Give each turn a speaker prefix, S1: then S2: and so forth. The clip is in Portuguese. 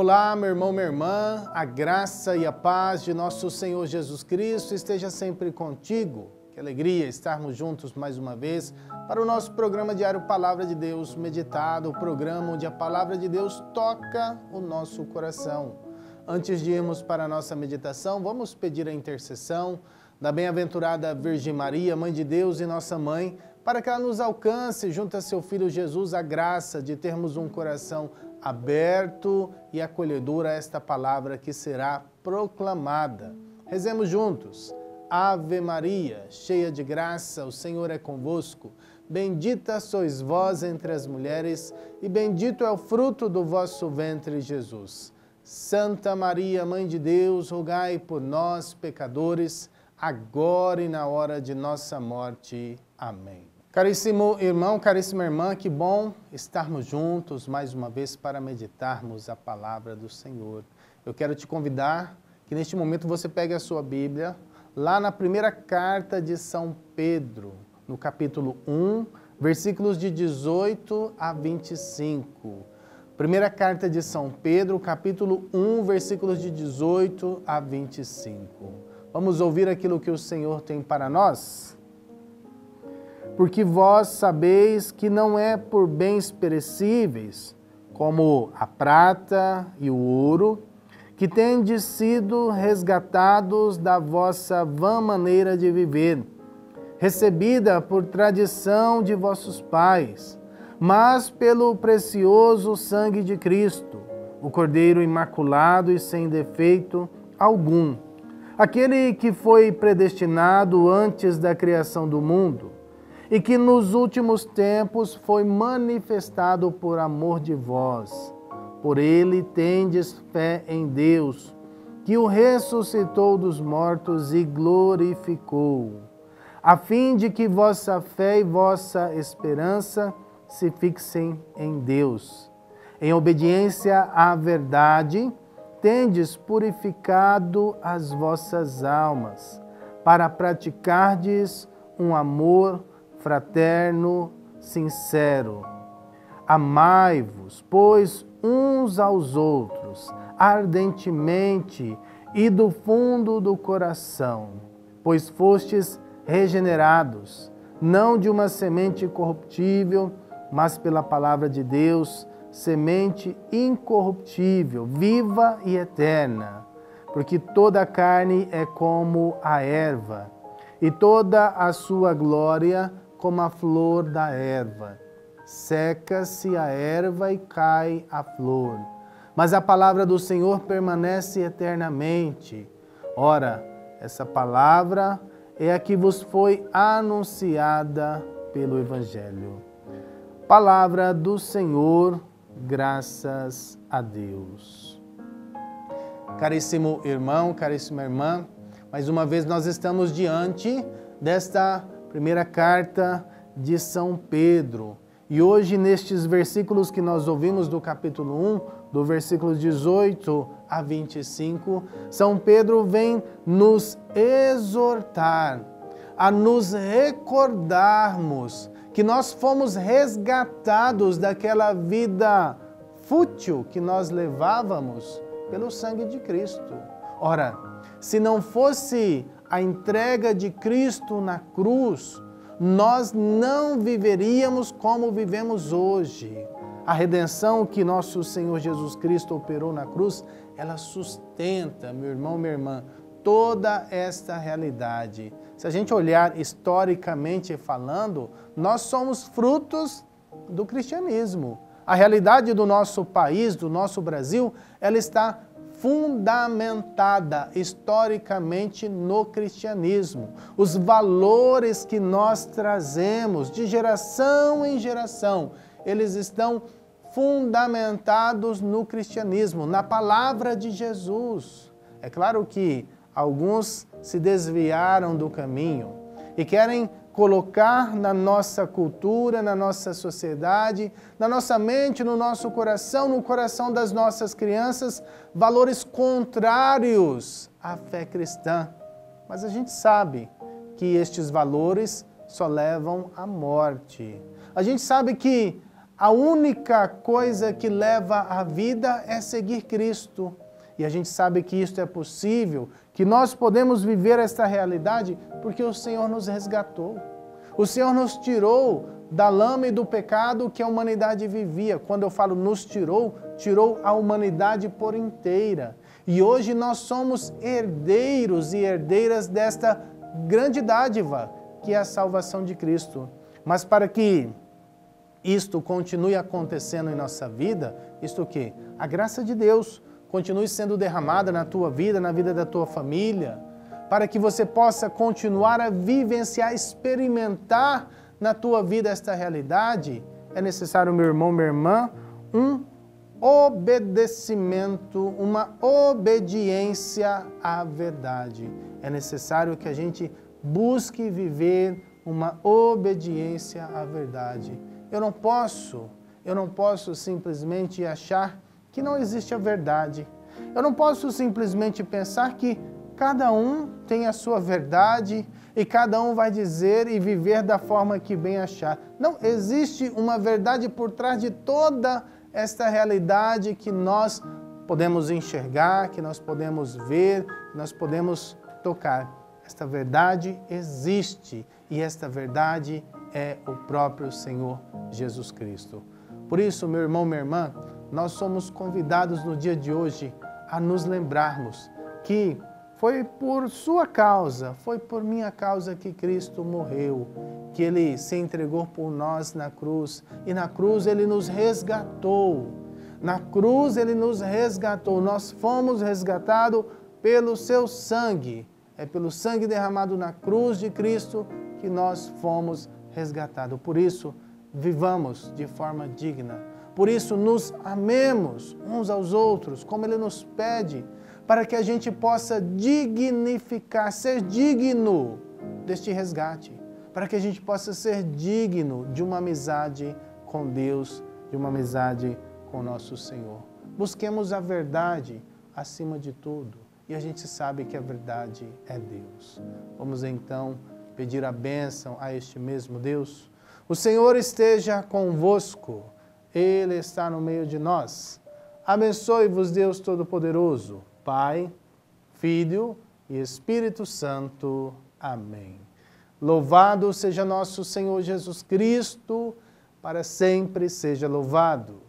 S1: Olá, meu irmão, minha irmã, a graça e a paz de nosso Senhor Jesus Cristo esteja sempre contigo. Que alegria estarmos juntos mais uma vez para o nosso programa diário Palavra de Deus Meditado, o programa onde a Palavra de Deus toca o nosso coração. Antes de irmos para a nossa meditação, vamos pedir a intercessão da bem-aventurada Virgem Maria, Mãe de Deus e nossa Mãe, para que ela nos alcance, junto a seu Filho Jesus, a graça de termos um coração aberto e acolhedor a esta palavra que será proclamada. Rezemos juntos. Ave Maria, cheia de graça, o Senhor é convosco. Bendita sois vós entre as mulheres, e bendito é o fruto do vosso ventre, Jesus. Santa Maria, Mãe de Deus, rogai por nós, pecadores, agora e na hora de nossa morte. Amém. Caríssimo irmão, caríssima irmã, que bom estarmos juntos mais uma vez para meditarmos a palavra do Senhor. Eu quero te convidar que neste momento você pegue a sua Bíblia, lá na primeira carta de São Pedro, no capítulo 1, versículos de 18 a 25. Primeira carta de São Pedro, capítulo 1, versículos de 18 a 25. Vamos ouvir aquilo que o Senhor tem para nós? Porque vós sabeis que não é por bens perecíveis, como a prata e o ouro, que tendes sido resgatados da vossa vã maneira de viver, recebida por tradição de vossos pais, mas pelo precioso sangue de Cristo, o Cordeiro imaculado e sem defeito algum, aquele que foi predestinado antes da criação do mundo, e que nos últimos tempos foi manifestado por amor de vós. Por ele tendes fé em Deus, que o ressuscitou dos mortos e glorificou, a fim de que vossa fé e vossa esperança se fixem em Deus. Em obediência à verdade, tendes purificado as vossas almas, para praticardes um amor fraterno, sincero. Amai-vos, pois, uns aos outros, ardentemente e do fundo do coração, pois fostes regenerados, não de uma semente corruptível, mas pela palavra de Deus, semente incorruptível, viva e eterna. Porque toda a carne é como a erva, e toda a sua glória como a flor da erva. Seca-se a erva e cai a flor, mas a palavra do Senhor permanece eternamente. Ora, essa palavra é a que vos foi anunciada pelo Evangelho. Palavra do Senhor, graças a Deus. Caríssimo irmão, caríssima irmã, mais uma vez nós estamos diante desta primeira carta de São Pedro. E hoje, nestes versículos que nós ouvimos do capítulo 1, do versículo 18 a 25, São Pedro vem nos exortar a nos recordarmos que nós fomos resgatados daquela vida fútil que nós levávamos pelo sangue de Cristo. Ora, se não fosse a entrega de Cristo na cruz, nós não viveríamos como vivemos hoje. A redenção que nosso Senhor Jesus Cristo operou na cruz, ela sustenta, meu irmão, minha irmã, toda esta realidade. Se a gente olhar historicamente falando, nós somos frutos do cristianismo. A realidade do nosso país, do nosso Brasil, ela está fundamentada historicamente no cristianismo. Os valores que nós trazemos de geração em geração, eles estão fundamentados no cristianismo, na palavra de Jesus. É claro que alguns se desviaram do caminho e querem colocar na nossa cultura, na nossa sociedade, na nossa mente, no nosso coração, no coração das nossas crianças, valores contrários à fé cristã. Mas a gente sabe que estes valores só levam à morte. A gente sabe que A única coisa que leva à vida é seguir Cristo. E a gente sabe que isto é possível, que nós podemos viver esta realidade porque o Senhor nos resgatou. O Senhor nos tirou da lama e do pecado que a humanidade vivia. Quando eu falo nos tirou, tirou a humanidade por inteira. E hoje nós somos herdeiros e herdeiras desta grande dádiva, que é a salvação de Cristo. Mas para que isto continue acontecendo em nossa vida, isto o quê? A graça de Deus continue sendo derramada na tua vida, na vida da tua família, para que você possa continuar a vivenciar, experimentar na tua vida esta realidade, é necessário, meu irmão, minha irmã, um obedecimento, uma obediência à verdade. É necessário que a gente busque viver uma obediência à verdade. Eu não posso simplesmente achar que não existe a verdade. Eu não posso simplesmente pensar que cada um tem a sua verdade e cada um vai dizer e viver da forma que bem achar. Não, existe uma verdade por trás de toda esta realidade que nós podemos enxergar, que nós podemos ver, que nós podemos tocar. Esta verdade existe e esta verdade é o próprio Senhor Jesus Cristo. Por isso, meu irmão, minha irmã, nós somos convidados no dia de hoje a nos lembrarmos que foi por sua causa, foi por minha causa que Cristo morreu, que Ele se entregou por nós na cruz, e na cruz Ele nos resgatou. Na cruz Ele nos resgatou, nós fomos resgatados pelo Seu sangue. É pelo sangue derramado na cruz de Cristo que nós fomos resgatados. Por isso, vivamos de forma digna. Por isso, nos amemos uns aos outros, como Ele nos pede, para que a gente possa dignificar, ser digno deste resgate, para que a gente possa ser digno de uma amizade com Deus, de uma amizade com nosso Senhor. Busquemos a verdade acima de tudo, e a gente sabe que a verdade é Deus. Vamos então pedir a bênção a este mesmo Deus. O Senhor esteja convosco, Ele está no meio de nós. Abençoe-vos Deus Todo-Poderoso, Pai, Filho e Espírito Santo. Amém. Louvado seja nosso Senhor Jesus Cristo, para sempre seja louvado.